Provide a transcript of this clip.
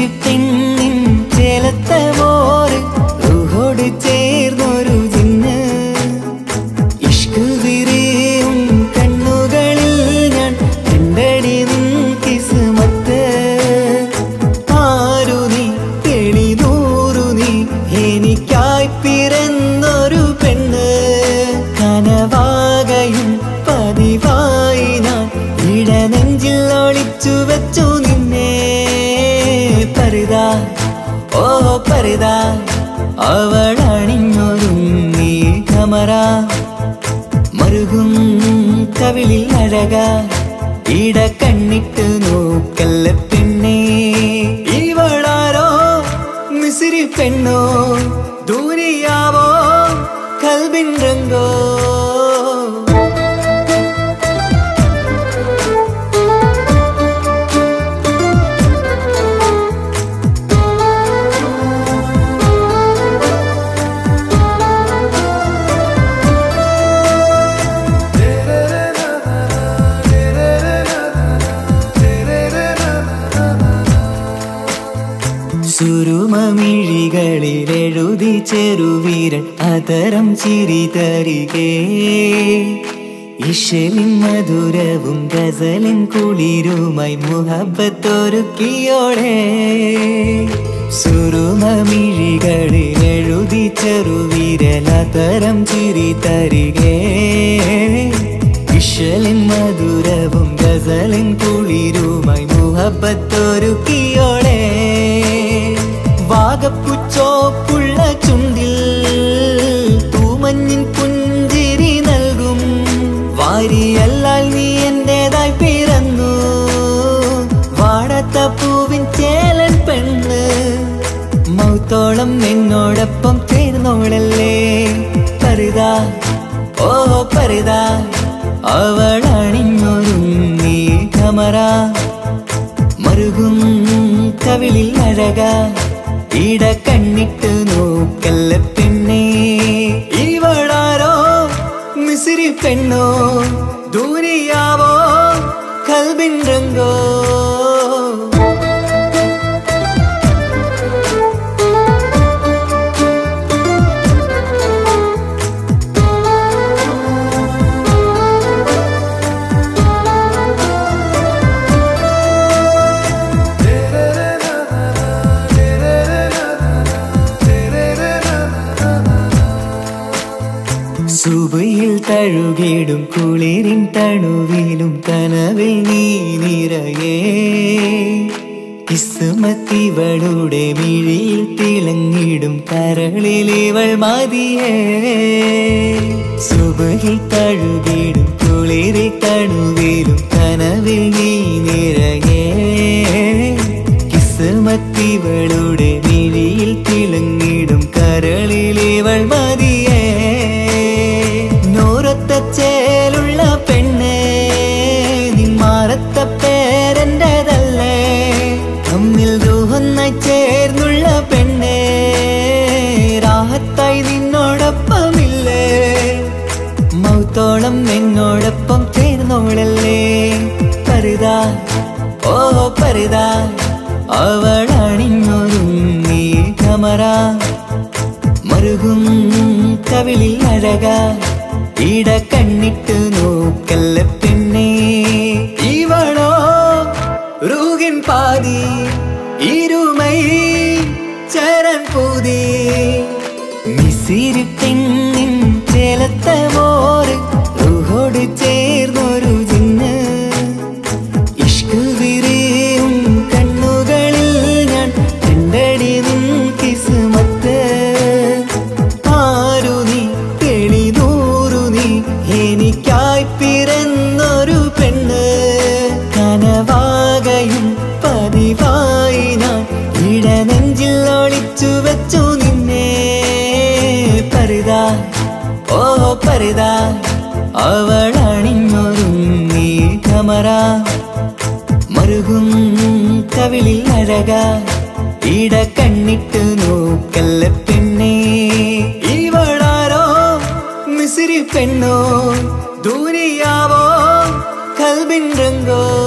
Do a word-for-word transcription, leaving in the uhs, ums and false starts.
മിസിരി പെണ്ണിൻ ചേലത്തെ മോര് റൂഹോട് ചേർന്നൊരു ജിന്ന് ഇഷ്ക് വിരിയും കണ്ണുകളിൽ ഞാൻ കണ്ടടി നിൻ കിസ്മത്ത് ആരു നീ തെളിനൂറു നീ എനിക്കായി പിറന്നൊരു പെണ്ണ് കനവാകയും പതിവായി ഞാൻ ഇടനെഞ്ചിൽ ഒളിച്ചു വെച്ചു നിന്നെ പരിതാ ഓ പരിതാ അവളണിഞ്ഞൊരുങ്ങി കമറ മറുകും കവിളിൽ അഴക ഇട കണ്ണിട്ട് നോക്കല്ല പെണ്ണേ ഇവളാരോ മിസിരി പെണ്ണോ ദൂരിയാവോ കൽബിൻ രംഗോ സുരുമമിഴികളിൽ എഴുതി ചെറുവീരൻ അതരം ചിരി തരികേ ഇശലിൻ മധുരവും ഗസലിൻ കുളിരുമായി മുഹബത്തൊരുക്കിയോളെ സുരുമമിഴികളിൽ എഴുതി ചെറുവീരൻ അതരം ചിരി തരികേ ഇശലിൻ മധുരവും ഗസലിൻ കുളിരുമായി മുഹബത്തൊരുക്കിയോളെ വാഗപ്പുച്ചോപ്പുള്ള ചുണ്ടിൽ തൂമഞ്ഞിൻ പുഞ്ചിരി നൽകും വാരിയല്ലാൽ നീ എന്റേതായി പിറന്നു വാടാത്ത പൂവിൻ ചേലൻ പെണ്ണ് മൗത്തോളം എന്നോടൊപ്പം ചേർന്നോളല്ലേ പരിതാ ഓ പരിതാ അവളണിഞ്ഞൊരുങ്ങി കമറ മറുകും കവിളിൽ അഴക ഇട കണ്ണിട്ട് നോക്കല്ല പെണ്ണേ ഇവളാരോ മിസിരി പെണ്ണോ ദൂരിയാവോ കൽബിൻ രംഗോ സുബയിൽ തഴുകിടും കുളിരിൻ തണുവിലും കനവിൽ നീ നിറയേ കിസ്മത്തിവളുടെ മിഴിയിൽ തിളങ്ങിടും കരളിലിവൾ മതിയേ സുബയിൽ തഴുകിടും കുളിരിൻ തണുവിലും കനവിൽ നീ നിറയേ കിസ്മത്തിവളുടെ മിഴിയിൽ തിളങ്ങിടും കരളിലിവൾ മതിയേ ചേലുള്ള പെണ്ണേ നിന്മാറത്ത പേരെന്റേതല്ലേ തമ്മിൽ ദൂഹൊന്നായി ചേർന്നുള്ള പെണ്ണേ രാഹത്തായി നിന്നോടൊപ്പമില്ലേ മൗത്തോളം എന്നോടൊപ്പം ചേർന്നോളല്ലേ പരിതാ ഓ പരിതാ അവളണിഞ്ഞൊരുങ്ങി കമറ മറുകും കവിളിൽ അഴക ഇട കണ്ണിട്ട് നോക്കല്ല പെണ്ണേ ഇവളോ റൂഹിൻ പാതി ഇരുമൈ ചരൻ പൂതി മിസിരി പെണ്ണിൻ ചേലത്തെ മോര് റൂഹോട് ചേർന്നൊരു ജിന്ന് ഇഷ്ക് വിരിയും കണ്ണുകളിൽ ഞാൻ കണ്ടടി നിൻ കിസ്മത്ത് ആരു നീ തെളിനൂറു നീ എനിക്കായി പിറന്നൊരു പെണ്ണ് കനവാകയും പതിവായി ഞാൻ ഇടനെഞ്ചിൽ ഒളിച്ചു വെച്ചു നിന്നെ പരിതാ ഓ പരിതാ അവളണിഞ്ഞൊരുങ്ങി കമറ മറുകും കവിളിൽ അഴക ഇട കണ്ണിട്ട് നോക്കല്ല പെണ്ണേ ഇവളാരോ മിസിരി പെണ്ണോ ദൂരിയാവോ കൽബിൻ രംഗോ